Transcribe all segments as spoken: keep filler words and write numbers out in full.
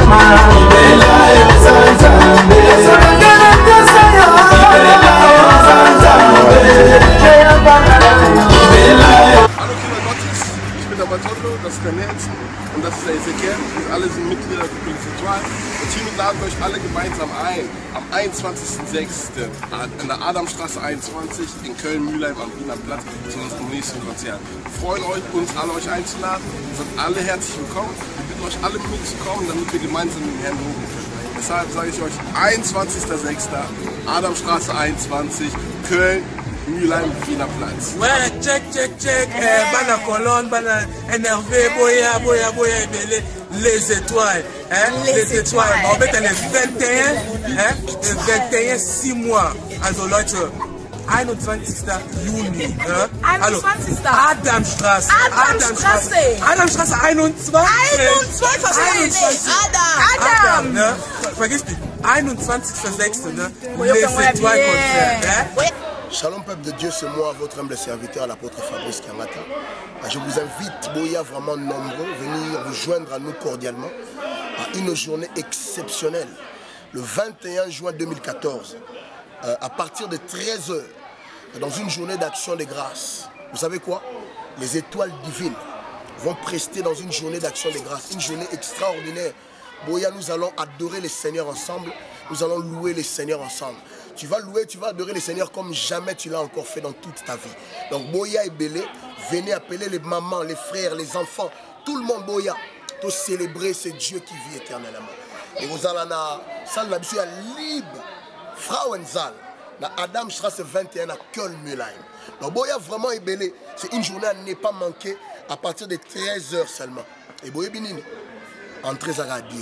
Das ist der Nelson und das ist der Ezekiel. Und alle sind Mitglieder der Gruppe Ritual. Und hiermit laden wir euch alle gemeinsam ein. Am einundzwanzigsten sechsten in der Adamstraße einundzwanzig in Köln-Mühlheim am Wiener Platz zu unserem nächsten Konzert. Wir freuen euch, uns alle euch einzuladen. Ihr seid alle herzlich willkommen. Wir bitten euch alle mitzukommen, damit wir gemeinsam den Herrn loben können. Deshalb sage ich euch einundzwanzigsten sechsten Adamstraße einundzwanzig Köln. Mühlheim, Wiener Platz. Ouais, check, check, check. Eh, bana colonne, bana énervé, boya, boya, boya, belé. Les étoiles, hein? Les, les étoiles. étoiles. En fait, les vingt et un, hein? Les vingt et un, six mois. Also, Leute, einundzwanzigsten Juni, hein? einundzwanzigsten Adamstraße. Adamstraße. Adamstraße einundzwanzig. einundzwanzig. Adam. Adam, ne? Vergiss nicht. einundzwanzigsten sechsten, ne? Les étoiles concert, hein? Shalom peuple de Dieu, c'est moi, votre humble serviteur, l'apôtre Fabrice Kiamata. Je vous invite, Boya, vraiment nombreux, venir vous joindre à nous cordialement à une journée exceptionnelle. Le vingt et un juin deux mille quatorze, euh, à partir de treize heures, dans une journée d'action de grâce. Vous savez quoi? Les étoiles divines vont prester dans une journée d'action de grâce, une journée extraordinaire. Boya, nous allons adorer les Seigneurs ensemble, nous allons louer les Seigneurs ensemble. Tu vas louer, tu vas adorer les Seigneurs comme jamais tu l'as encore fait dans toute ta vie. Donc Boya et Belé, venez appeler les mamans, les frères, les enfants, tout le monde Boya, pour célébrer ce Dieu qui vit éternellement. Et vous allez dans la salle de libre, Frauenzal, dans Adamstraße vingt et un à Köln-Mühlheim. Donc Boya vraiment et Belé, c'est une journée à ne pas manquer à partir de treize heures seulement. Et Boya Binini, entrez à la radio.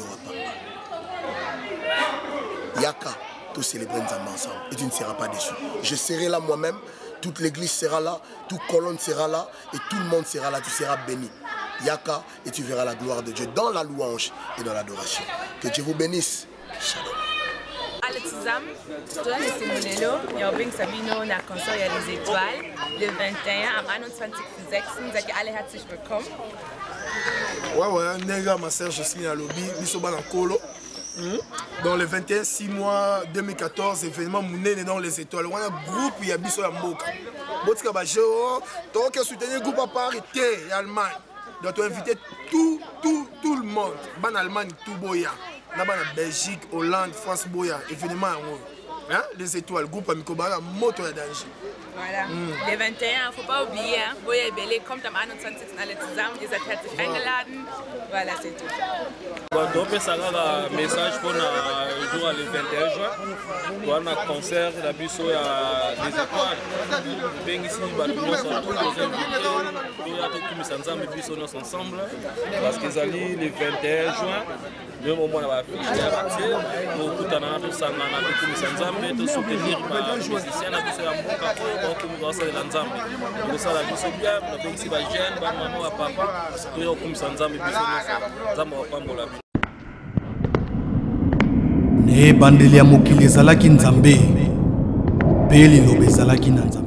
Yaka. Tous célébrer ensemble et tu ne seras pas déçu. Je serai là moi-même, toute l'église sera là, toute colonne sera là et tout le monde sera là, tu seras béni. Yaka, et tu verras la gloire de Dieu dans la louange et dans l'adoration. Que Dieu vous bénisse. Shalom. Alle zusammen, Jonas Simulelo, Jobing Sabino nach Concert Les Étoiles, le vingt et un am einundzwanzigsten sechsten Seid ihr alle herzlich willkommen. Ouais, ouais, Nega, ma sœur Jocelyne Alobi, Misoba Nankolo. Dans le vingt et un six mois deux mille quatorze, événement Mouné dans les étoiles. On a un groupe, il y a Bisso Yamboka. Botka Bajeo, toi qui as soutenu le groupe à Paris, et Allemagne. Donc tu as invité tout, tout, tout le monde. Ban Allemagne, tout Boya. Là-bas, Belgique, Hollande, France Boya. Événement hein? Les étoiles, groupe Amikobara, moto à danger. Voilà. Mm. Le vingt et un, il ne faut pas oublier, hein? Boya et Belé kommt am einundzwanzigsten alle zusammen. Ihr seid herzlich wow. eingeladen. Voilà, c'est tout. Donc, ça a un message pour le jour le vingt et un juin. On a un concert de Bisso à des étoiles. Bien ici, nous sommes tous les invités. Nous sommes tous ensemble. Parce que le vingt et un juin, nous avons affiché à partir. Nous avons soutenir les musiciens de Bisso à Moka. Nous avons fait l'ensemble. Nous avons fait bien. Nous avons fait les jeunes, les mamans, les papas. Nous avons fait l'ensemble. Nous avons fait ne bandeli ya mokili ezalaki nzambe mpe liloba ezalaki na nzambe.